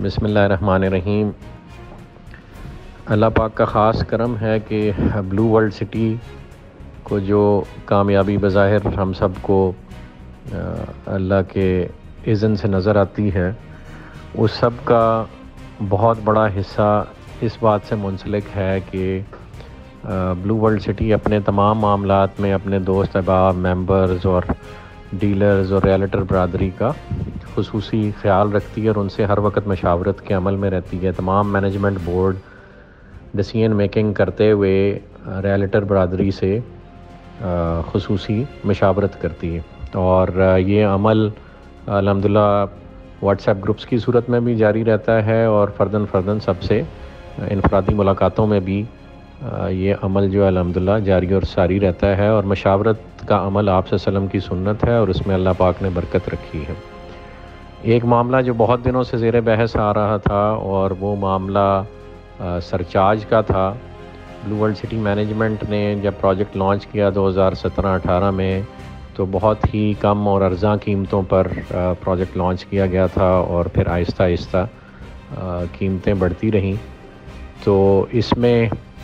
بسم اللہ الرحمن الرحیم۔ اللہ پاک کا خاص کرم ہے کہ بلو ورلڈ سٹی کو جو کامیابی بظاہر ہم سب کو اللہ کے اذن سے نظر آتی ہے، اس سب کا بہت بڑا حصہ اس بات سے منسلک ہے کہ بلو ورلڈ سٹی اپنے تمام معاملات میں اپنے دوست احباب، ممبرز اور ڈیلرز اور ریئلٹر برادری کا خصوصی خیال رکھتی ہے اور ان سے ہر وقت مشاورت کے عمل میں رہتی ہے۔ تمام مینجمنٹ بورڈ ڈیسیژن میکنگ کرتے ہوئے ریئلٹر برادری سے خصوصی مشاورت کرتی ہے، اور یہ عمل الحمدللہ واٹس ایپ گروپس کی صورت میں بھی جاری رہتا ہے اور فرداً سب سے انفرادی ملاقاتوں میں بھی یہ عمل جو ہے الحمدللہ جاری اور ساری رہتا ہے، اور مشاورت کا عمل آپ صلی اللہ علیہ وسلم کی سنت ہے اور اس میں اللہ پاک نے برکت رکھی ہے۔ ایک معاملہ جو بہت دنوں سے زیر بحث آ رہا تھا اور وہ معاملہ سرچارج کا تھا۔ بلو ورلڈ سٹی مینجمنٹ نے جب پروجیکٹ لانچ کیا 2017-18 میں تو بہت ہی کم اور ارزاں قیمتوں پر پروجیکٹ لانچ کیا گیا تھا، اور پھر آہستہ آہستہ قیمتیں بڑھتی رہیں۔ تو اس میں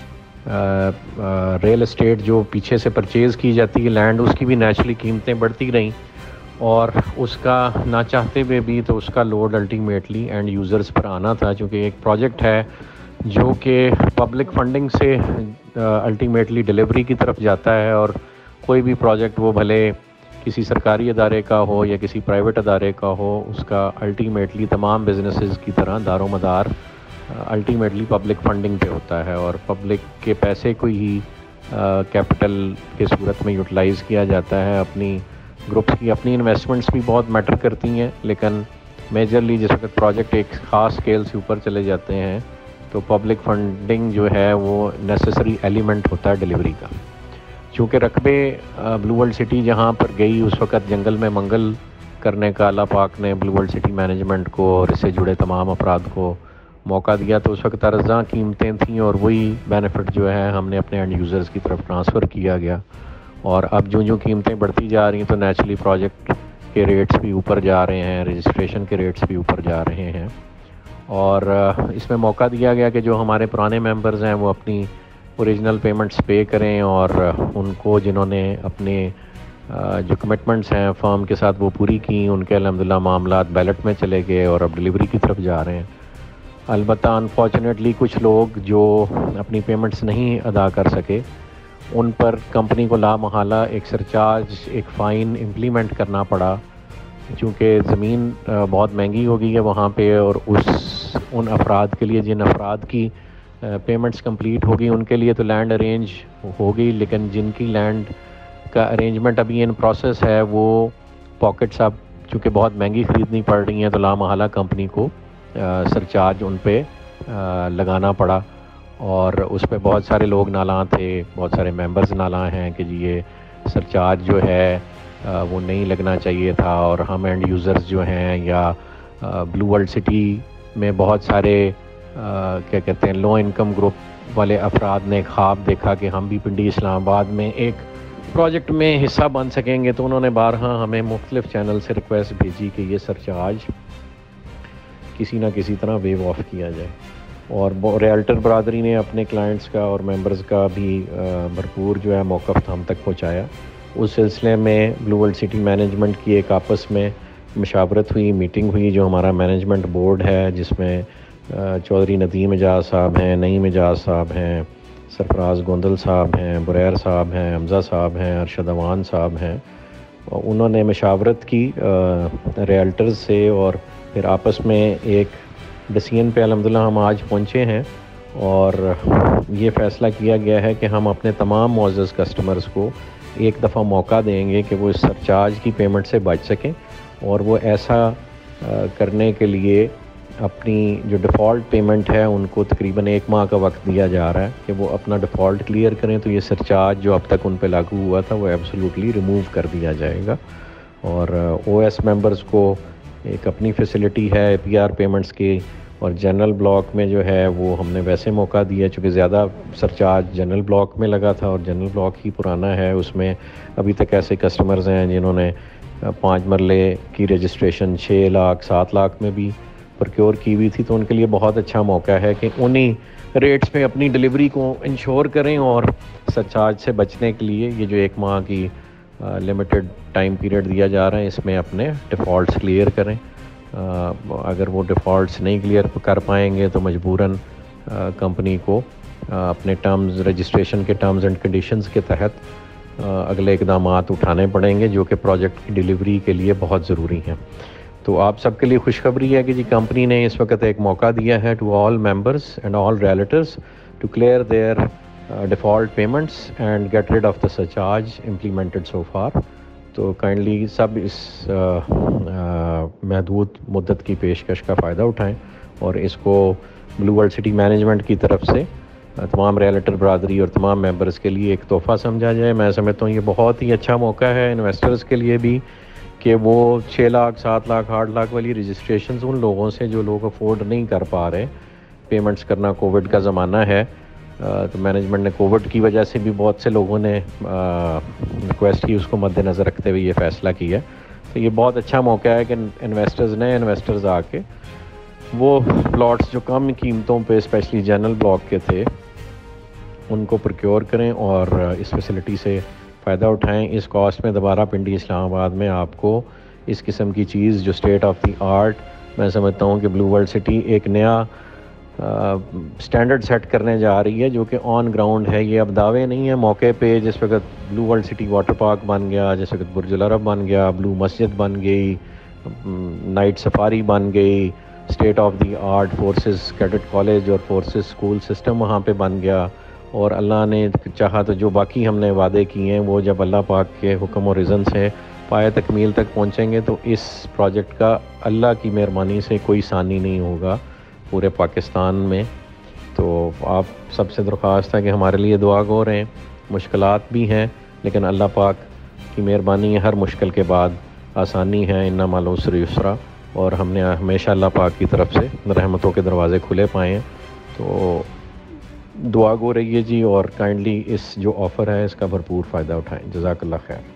ریل اسٹیٹ جو پیچھے سے پرچیز کی جاتی ہے لینڈ، اس کی بھی نیچرلی قیمتیں بڑھتی رہیں، اور اس کا نہ چاہتے ہوئے بھی تو اس کا لوڈ الٹیمیٹلی اینڈ یوزرز پر آنا تھا، چونکہ ایک پروجیکٹ ہے جو کہ پبلک فنڈنگ سے الٹیمیٹلی ڈیلیوری کی طرف جاتا ہے، اور کوئی بھی پروجیکٹ وہ بھلے کسی سرکاری ادارے کا ہو یا کسی پرائیویٹ ادارے کا ہو، اس کا الٹیمیٹلی تمام بزنسز کی طرح دار و مدار الٹیمیٹلی پبلک فنڈنگ پہ ہوتا ہے، اور پبلک کے پیسے کو ہی کیپٹل کی صورت میں یوٹیلائز کیا جاتا ہے۔ اپنی گروپس کی اپنی انویسٹمنٹس بھی بہت میٹر کرتی ہیں، لیکن میجرلی جس وقت پروجیکٹ ایک خاص اسکیل سے اوپر چلے جاتے ہیں تو پبلک فنڈنگ جو ہے وہ نیسیسری ایلیمنٹ ہوتا ہے ڈیلیوری کا۔ چونکہ رقبے بلو ورلڈ سٹی جہاں پر گئی اس وقت جنگل میں منگل کرنے کا اللہ پاک نے بلو ورلڈ سٹی مینجمنٹ کو اور اس سے جڑے تمام افراد کو موقع دیا، تو اس وقت ارزاں قیمتیں تھیں اور وہی بینیفٹ جو ہے ہم نے اپنے اینڈ یوزرز کی طرف ٹرانسفر کیا گیا، اور اب جو قیمتیں بڑھتی جا رہی ہیں تو نیچرلی پروجیکٹ کے ریٹس بھی اوپر جا رہے ہیں، رجسٹریشن کے ریٹس بھی اوپر جا رہے ہیں، اور اس میں موقع دیا گیا کہ جو ہمارے پرانے ممبرز ہیں وہ اپنی اوریجنل پیمنٹس پے کریں، اور ان کو جنہوں نے اپنے جو کمٹمنٹس ہیں فرم کے ساتھ وہ پوری کی، ان کے الحمدللہ معاملات بیلٹ میں چلے گئے اور اب ڈیلیوری کی طرف جا رہے ہیں۔ البتہ انفارچونیٹلی کچھ لوگ جو اپنی پیمنٹس نہیں ادا کر سکے، ان پر کمپنی کو لا محالہ ایک سرچارج، ایک فائن امپلیمنٹ کرنا پڑا، چونکہ زمین بہت مہنگی ہو گئی ہے وہاں پہ، اور ان افراد کے لیے جن افراد کی پیمنٹس کمپلیٹ ہوگی ان کے لیے تو لینڈ ارینج ہوگی، لیکن جن کی لینڈ کا ارینجمنٹ ابھی ان پروسیس ہے وہ پاکٹس اب چونکہ بہت مہنگی خریدنی پڑ رہی ہیں تو لا محالہ کمپنی کو سرچارج ان پہ لگانا پڑا، اور اس پہ بہت سارے لوگ نالاں تھے، بہت سارے ممبرز نالاں ہیں کہ جی یہ سرچارج جو ہے وہ نہیں لگنا چاہیے تھا، اور ہم اینڈ یوزرز جو ہیں یا بلو ورلڈ سٹی میں بہت سارے کیا کہتے ہیں لو انکم گروپ والے افراد نے خواب دیکھا کہ ہم بھی پنڈی اسلام آباد میں ایک پروجیکٹ میں حصہ بن سکیں گے، تو انہوں نے بارہا ہمیں مختلف چینل سے ریکویسٹ بھیجی کہ یہ سرچارج کسی نہ کسی طرح ویو آف کیا جائے، اور ریئلٹر برادری نے اپنے کلائنٹس کا اور ممبرز کا بھی بھرپور جو ہے موقف ہم تک پہنچایا۔ اس سلسلے میں بلو ورلڈ سٹی مینجمنٹ کی ایک آپس میں مشاورت ہوئی، میٹنگ ہوئی، جو ہمارا مینجمنٹ بورڈ ہے جس میں چودھری ندیم اعجاز صاحب ہیں، نعیم اعجاز صاحب ہیں، سرفراز گوندل صاحب ہیں، بریر صاحب ہیں، حمزہ صاحب ہیں، ارشد اوان صاحب ہیں، انہوں نے مشاورت کی ریئلٹرز سے، اور پھر آپس میں ایک ڈیسیژن پہ الحمدللہ ہم آج پہنچے ہیں، اور یہ فیصلہ کیا گیا ہے کہ ہم اپنے تمام معزز کسٹمرز کو ایک دفعہ موقع دیں گے کہ وہ اس سرچارج کی پیمنٹ سے بچ سکیں، اور وہ ایسا کرنے کے لیے اپنی جو ڈیفالٹ پیمنٹ ہے ان کو تقریباً 1 ماہ کا وقت دیا جا رہا ہے کہ وہ اپنا ڈیفالٹ کلیئر کریں، تو یہ سرچارج جو اب تک ان پہ لاگو ہوا تھا وہ ایبسولوٹلی ریموو کر دیا جائے گا، اور او ایس ممبرز کو ایک اپنی فیسلٹی ہے پی آر پیمنٹس کی، اور جنرل بلاک میں جو ہے وہ ہم نے ویسے موقع دیا، چونکہ زیادہ سرچارج جنرل بلاک میں لگا تھا اور جنرل بلاک ہی پرانا ہے، اس میں ابھی تک ایسے کسٹمرز ہیں جنہوں نے 5 مرلے کی رجسٹریشن 6 لاکھ 7 لاکھ میں بھی پروکیور کی ہوئی تھی، تو ان کے لیے بہت اچھا موقع ہے کہ انہی ریٹس پہ اپنی ڈلیوری کو انشور کریں، اور سرچارج سے بچنے کے لیے یہ جو 1 ماہ کی لمیٹڈ ٹائم پیریڈ دیا جا رہا ہے اس میں اپنے ڈیفالٹس کلیئر کریں. اگر وہ ڈیفالٹس نہیں کلیئر کر پائیں گے تو مجبوراً کمپنی کو اپنے ٹرمز رجسٹریشن کے ٹرمز اینڈ کنڈیشنز کے تحت اگلے اقدامات اٹھانے پڑیں گے جو کہ پروجیکٹ کی ڈلیوری کے لیے بہت ضروری ہیں. تو آپ سب کے لیے خوشخبری ہے کہ جی کمپنی نے اس وقت ایک موقع دیا ہے to all members and all relatives to clear their default payments and get rid of the surcharge implemented so far. تو کائنڈلی سب اس محدود مدت کی پیشکش کا فائدہ اٹھائیں اور اس کو بلو ورلڈ سٹی مینجمنٹ کی طرف سے تمام ریلیٹر برادری اور تمام ممبرس کے لیے ایک تحفہ سمجھا جائے. میں سمجھتا ہوں یہ بہت ہی اچھا موقع ہے انویسٹرز کے لیے بھی کہ وہ 6 لاکھ 7 لاکھ 8 لاکھ والی رجسٹریشنز ان لوگوں سے جو لوگ افورڈ نہیں کر پا رہے پیمنٹس کرنا. کووڈ کا زمانہ ہے تو مینجمنٹ نے کووڈ کی وجہ سے بھی بہت سے لوگوں نے ریکویسٹ کی، اس کو مد نظر رکھتے ہوئے یہ فیصلہ کیا. تو یہ بہت اچھا موقع ہے کہ انویسٹرز آ کے وہ پلاٹس جو کم قیمتوں پہ اسپیشلی جنرل بلاک کے تھے ان کو پروکیور کریں اور اس فیسلٹی سے فائدہ اٹھائیں. اس کاسٹ میں دوبارہ پنڈی اسلام آباد میں آپ کو اس قسم کی چیز جو اسٹیٹ آف دی آرٹ، میں سمجھتا ہوں کہ بلو ورلڈ سٹی ایک نیا سٹینڈرڈ سیٹ کرنے جا رہی ہے جو کہ آن گراؤنڈ ہے. یہ اب دعوے نہیں ہیں موقع پہ. جس وقت Blue World City Water Park بن گیا، جس وقت برج العرب بن گیا، بلو مسجد بن گئی، نائٹ سفاری بن گئی، state of the art forces cadet college اور فورسز اسکول سسٹم وہاں پہ بن گیا، اور اللہ نے چاہا تو جو باقی ہم نے وعدے کیے ہیں وہ جب اللہ پاک کے حکم اور اذن سے پائے تکمیل تک پہنچیں گے تو اس پروجیکٹ کا اللہ کی مہربانی سے کوئی ثانی نہیں ہوگا پورے پاکستان میں. تو آپ سب سے درخواست ہے کہ ہمارے لیے دعا گو رہیں. مشکلات بھی ہیں لیکن اللہ پاک کی مہربانی ہے، ہر مشکل کے بعد آسانی ہے. ان مع العسر یسرا، اور ہم نے ہمیشہ اللہ پاک کی طرف سے رحمتوں کے دروازے کھلے پائے ہیں. تو دعا گو رہیے جی، اور کائنڈلی اس جو آفر ہے اس کا بھرپور فائدہ اٹھائیں. جزاک اللہ خیر.